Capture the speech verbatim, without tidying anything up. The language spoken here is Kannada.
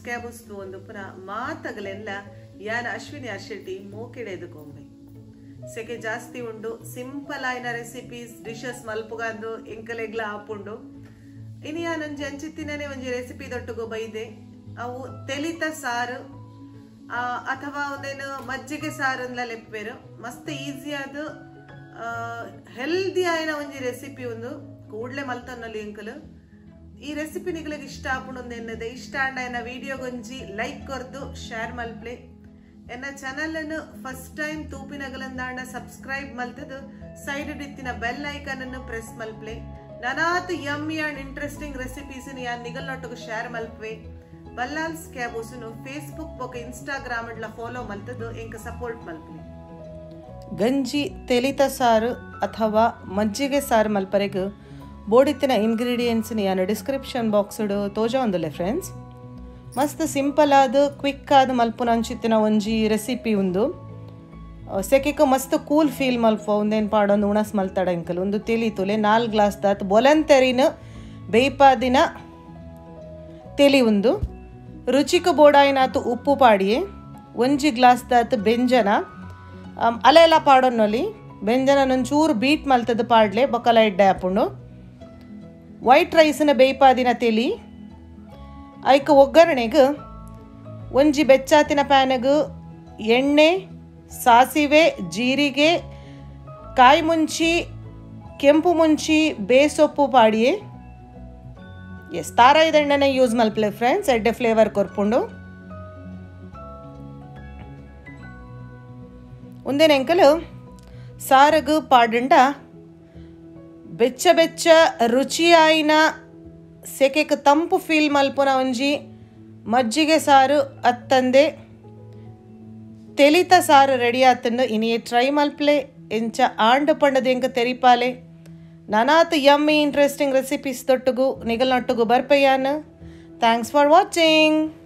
ಕ್ಯಾಬುಸ್ತು ಒಂದು ಪುರ ಮಾತಗಳೆಲ್ಲ ಯಾನ್ ಅಶ್ವಿನಿ ಆರ್ ಶೆಟ್ಟಿ ಮೂಕೆಡೆದುಕೊಂಬೆ ಸೆಕೆ ಜಾಸ್ತಿ ಉಂಡು ಸಿಂಪಲ್ ಆಯ್ನ ರೆಸಿಪೀಸ್ ಡಿಶಸ್ ಮಲ್ಪುಗಂದು ಎಂಕಲೆಗ್ಲ ಆಪುಂಡು ಇನ್ನು ಯಾನೊಂಜಿ ಅಂಚಿತ್ತಿನೇ ಒಂಜಿ ರೆಸಿಪಿ ದೊಟ್ಟುಗು ಬೈದೆ ಅವು ತೆಲಿತ ಸಾರು ಅಥವಾ ಒಂದೇನು ಮಜ್ಜಿಗೆ ಸಾರು ಅಂದ್ಲ ಲೆಪ್ಪೇರು ಮಸ್ತ್ ಈಸಿ ಆದ ಹೆಲ್ದಿ ಆಯ್ನ ಒಂಜಿ ರೆಸಿಪಿ ಒಂದು ಕೂಡ್ಲೆ ಮಲ್ತನ್ನೊಲಿ ಎಂಕಲು ಈ ರೆಸಿಪಿ ನಿಗಳಿಗೆ ಇಷ್ಟ ಆಪುಂಡು ಎನ್ನದೆ ಇಷ್ಟ ಅಂಡ ಎನ್ನ ವಿಡಿಯೋ ಗೊಂಜಿ ಲೈಕ್ ಕೊರ್ದು ಶೇರ್ ಮಲ್ಪ್ಲೆ ಎನ್ನ ಚಾನಲ್ ಅನ್ನು ಫಸ್ಟ್ ಟೈಮ್ ತೂಪಿನಗಲಂದಾಂಡ ಸಬ್ಸ್ಕ್ರೈಬ್ ಮಲ್ತದು ಸೈಡ್ ಇತ್ತಿನ ಬೆಲ್ ಐಕಾನ್ ಅನ್ನು ಪ್ರೆಸ್ ಮಲ್ಪ್ಲೆ ನನಾತ್ ಯಮ್ಮಿ ಅಂಡ್ ಇಂಟ್ರೆಸ್ಟಿಂಗ್ ರೆಸಿಪೀಸ್ ಯಾನ್ ನಿಗಲ್ನೊಟ್ಟಿಗೆ ಶೇರ್ ಮಲ್ಪೆ ಬಲ್ಲಾಲ್ಸ್ ಕ್ಯಾಬೂಸುನು ಫೇಸ್ಬುಕ್ ಬೊಕ ಇನ್ಸ್ಟಾಗ್ರಾಮ್ ಇಡ್ಲ ಫಾಲೋ ಮಲ್ತದು ಎಂಕ ಸಪೋರ್ಟ್ ಮಲ್ಪೆ ಗಂಜಿ ತೆಲಿತ ಸಾರು ಅಥವಾ ಮಜ್ಜಿಗೆ ಸಾರು ಮಲ್ಪರೆಗೂ ಬೋಡಿತ್ತಿನ ಇಂಗ್ರೀಡಿಯೆಂಟ್ಸ್ ಯಾನು ಡಿಸ್ಕ್ರಿಪ್ಷನ್ ಬಾಕ್ಸ್ ತೋಜ ಒಂದಲೆ ಫ್ರೆಂಡ್ಸ್ ಮಸ್ತ್ ಸಿಂಪಲ್ ಆದ ಕ್ವಿಕ್ ಆದ ಮಲ್ಪುನ ಅಂಚಿತ್ತಿನ ಒಂಜಿ ರೆಸಿಪಿ ಉಂದು ಸೆಕೆಕ ಮಸ್ತ್ ಕೂಲ್ ಫೀಲ್ ಮಲ್ಪ ಒಂದೇನು ಪಾಡೊಂದು ಉಣಸ್ ಮಲ್ತಾಡ ಎಂಕಲ್ ಒಂದು ತೆಲಿತುಲೆ ನಾಲ್ ಗ್ಲಾಸ್ ದಾತ್ ಬೊಲಂತೆರಿನ ಬೇಯ್ಪಾದಿನ ತೆಲಿ ಉಂದು ರುಚಿಕ ಬೋಡಾಯಿನಾತು ಉಪ್ಪು ಪಾಡಿಯೇ ಒಂಜಿ ಗ್ಲಾಸ್ ದಾತ್ ಬೆಂಜನ ಅಲೆಲ್ಲ ಪಾಡೊನ್ನೊಲಿ ಬೆಂಜನ ಒಂಚೂರು ಬೀಟ್ ಮಲ್ತದ ಪಾಡ್ಲೆ ಬೊಕಲ ಎಡ್ಡೆ ಹಾಪುಂಡು ವೈಟ್ ರೈಸಿನ ಬೇಯ್ಪಾದಿನ ತೆಲಿ ಐಕ ಒಗ್ಗರಣೆಗೆ ಒಂಜಿ ಬೆಚ್ಚಾತಿನ ಪ್ಯಾನಗು ಎಣ್ಣೆ ಸಾಸಿವೆ ಜೀರಿಗೆ ಕಾಯಿ ಮುಂಚಿ ಕೆಂಪು ಮುಂಚಿ ಬೇಸೊಪ್ಪು ಪಾಡಿಯೇ ಎಸ್ ತಾರಾಯಿದ ಎಣ್ಣೆನೇ ಯೂಸ್ ಮಲ್ಪಲೆ ಫ್ರೆಂಡ್ಸ್ ಎಡ್ಡೆ ಫ್ಲೇವರ್ ಕೊರ್ಪುಂಡು ಒಂದೇನು ಎಂಕಲು ಸಾರಗು ಪಾಡಂಡ ಬೆಚ್ಚ ಬೆಚ್ಚ ರುಚಿಯಾಯಿನ ಸೆಕೆಕ್ ತಂಪು ಫೀಲ್ ಮಲ್ಪುನ ಒಂಜಿ ಮಜ್ಜಿಗೆ ಸಾರು ಅತ್ತಂದೆ ತೆಲಿತ ಸಾರು ರೆಡಿ ಆತಂದು ಇನಿಯೇ ಟ್ರೈ ಮಲ್ಪಲೆ ಎಂಚ ಆಂಡು ಪಂಡದು ಎಂಕ ತೆರಿಪಾಲೆ ನನಾತ್ ಯಮ್ಮಿ ಇಂಟ್ರೆಸ್ಟಿಂಗ್ ರೆಸಿಪೀಸ್ ತೊಟ್ಟುಗು ನಿಗಲ್ನೊಟ್ಟುಗು ಬರ್ಪೆಯಾನು ಥ್ಯಾಂಕ್ಸ್ ಫಾರ್ ವಾಚಿಂಗ್.